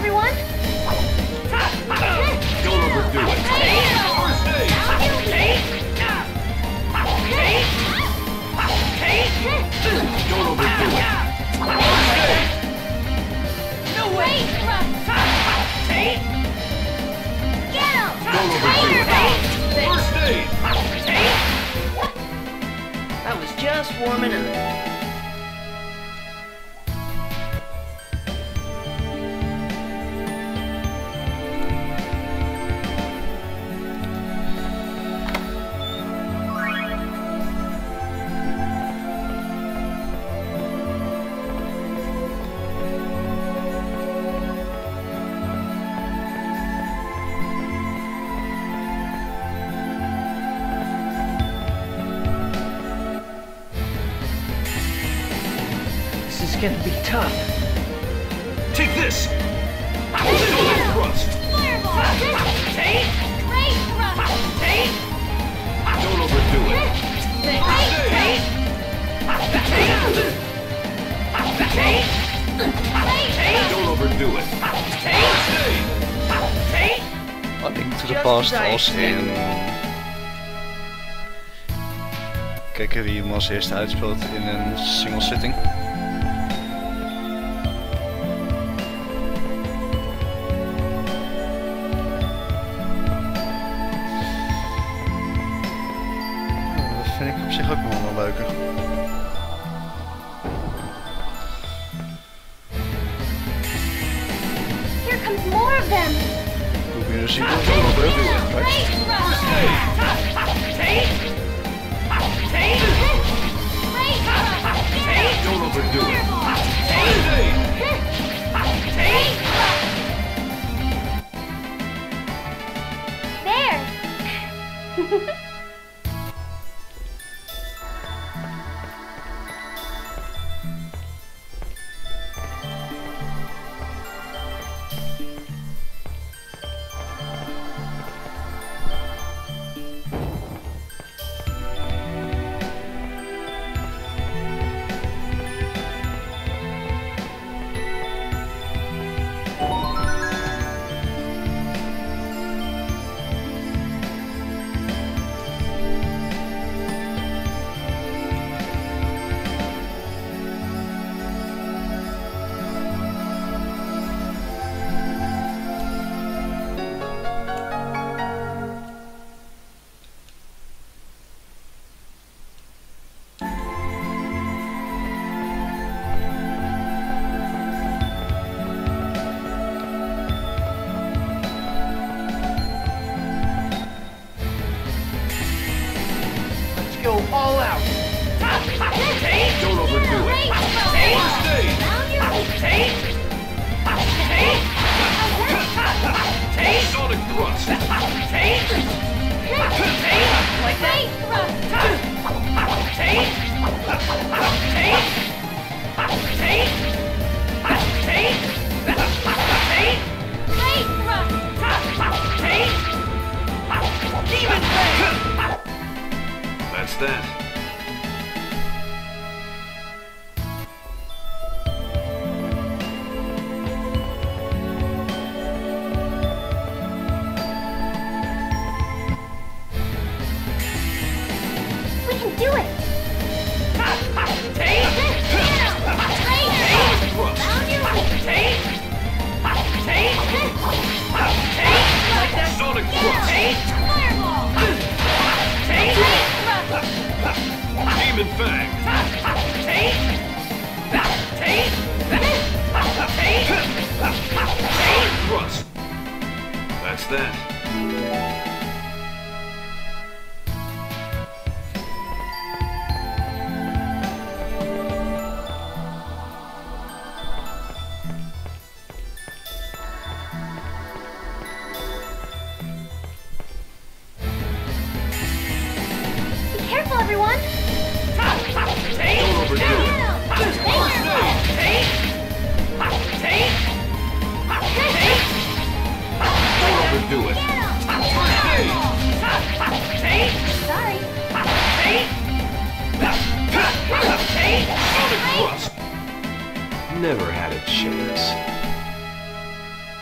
everyone! Don't overdo it. First aid. Don't overdo it. First aid. No way! Get him! Don't overdo it. First aid. I was just warming up. This is gonna be tough. Take this. Solar thrust. Fireball! Great thrust! Don't overdo it. First aid. Don't overdo it. First aid. A Link to the Past als in... Kijken wie hem als eerste uitspeelt in een single sitting. Dat vind ik op zich ook nog wel leuker. Here comes more of them! Hoe meer ziet het, Great hoe beter. thrust! Don't overdo it. First aid. There! Go all out. Don't overdo it. First aid. Sonic thrust. Like that? Great thrust! Demon Fang! That's that. We can do it! Sonic thrust. Fireball! Demon Fang. Sonic thrust. That's that. Be careful, everyone! Don't overdo it. First aid. Don't overdo it. First aid. Sorry. Sonic thrust. Never had a chance.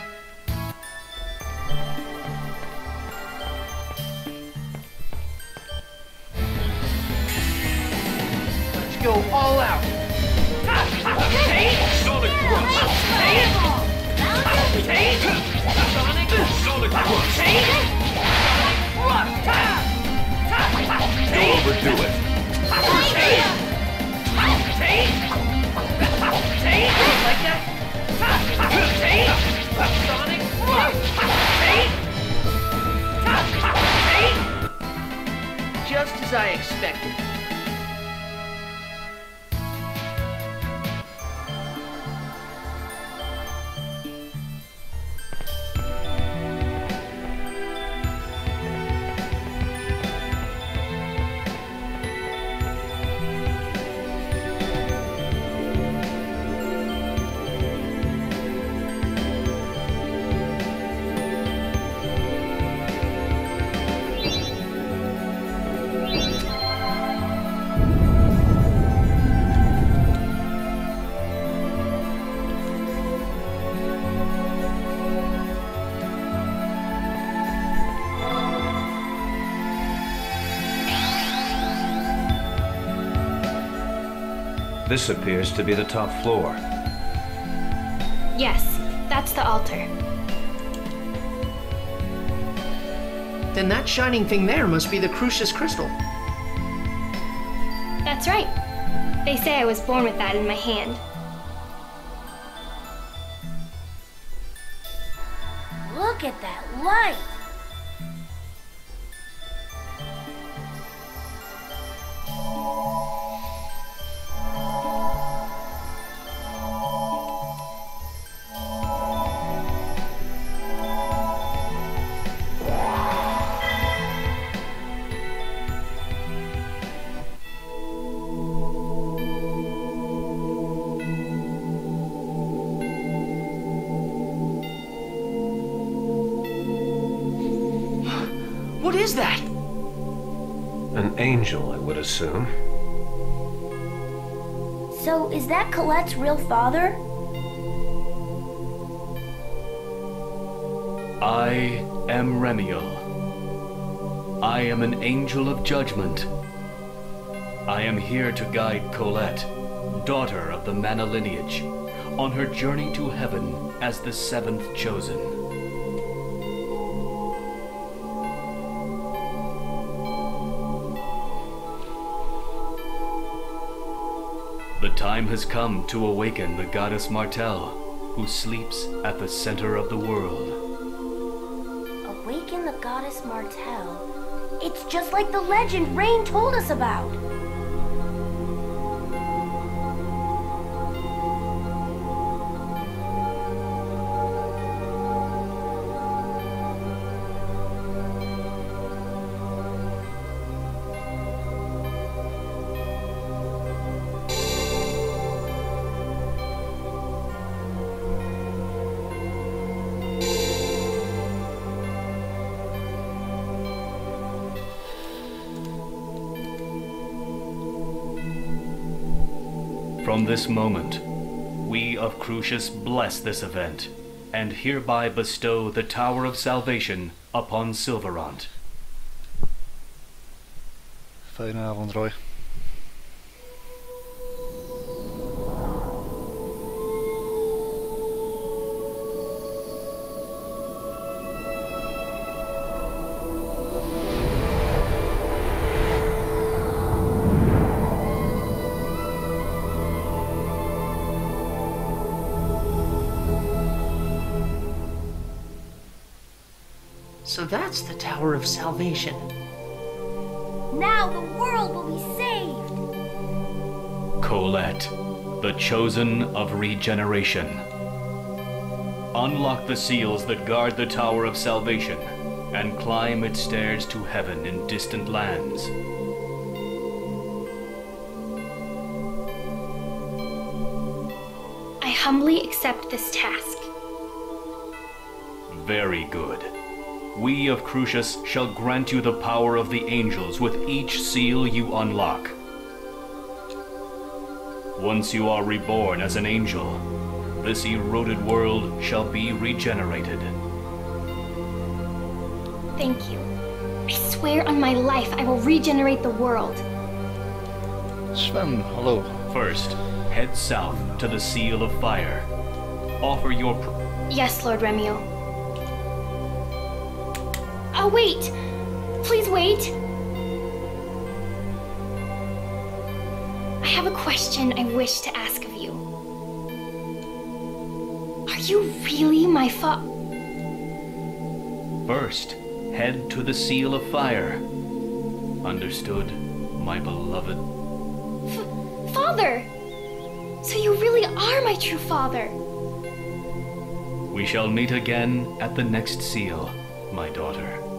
Sonic Rush! Don't overdo it! Like that? Sonic Rush! Just as I expected. This appears to be the top floor. Yes, that's the altar. Then that shining thing there must be the Crucius Crystal. That's right. They say I was born with that in my hand. Look at that light! What is that? An angel, I would assume. So, is that Colette's real father? I am Remiel. I am an angel of judgment. I am here to guide Colette, daughter of the Mana lineage, on her journey to heaven as the seventh chosen. The time has come to awaken the goddess Martel, who sleeps at the center of the world. Awaken the goddess Martel. It's just like the legend Rain told us about. From this moment, we of Crucius bless this event, and hereby bestow the Tower of Salvation upon Sylvarant. Fijne avond, Roy. So that's the Tower of Salvation. Now the world will be saved! Colette, the chosen of regeneration. Unlock the seals that guard the Tower of Salvation, and climb its stairs to heaven in distant lands. I humbly accept this task. Very good. We of Crucius shall grant you the power of the angels with each seal you unlock. Once you are reborn as an angel, this eroded world shall be regenerated. Thank you. I swear on my life I will regenerate the world. Sven, hallo. First, head south to the Seal of Fire. Offer your Yes, Lord Remiel. Oh, wait! Please wait! I have a question I wish to ask of you. Are you really my First, head to the Seal of Fire. Understood, my beloved? Father? So you really are my true father? We shall meet again at the next seal, my daughter.